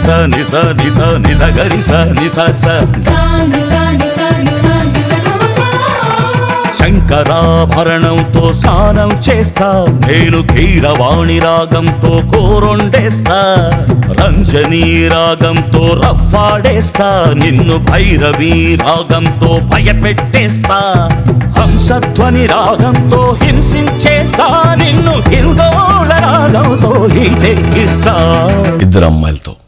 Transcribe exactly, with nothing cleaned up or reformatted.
స ని స ని స ని స గరి స ని స స శంకరాభరణంతో స్నానం చేస్తా నేను కీరవాణి రాగంతో కోరొండేస్తా రంజనీ రాగంతో రఫ్ఫాడేస్తా నిన్ను భైరవీ రాగంతో భయపెట్టేస్తా హంసధ్వని రాగంతో హింసించేస్తా నిన్ను హిందోళ రాగంతో హీటెక్కిస్తా ఇద్దరు అమ్మాయిలతో